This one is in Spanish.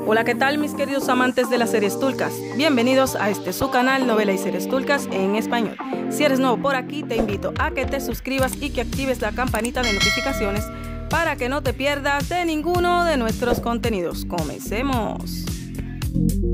Hola, ¿qué tal mis queridos amantes de las series turcas? Bienvenidos a su canal Novela y Series Turcas en español. Si eres nuevo por aquí, te invito a que te suscribas y que actives la campanita de notificaciones para que no te pierdas de ninguno de nuestros contenidos. ¡Comencemos!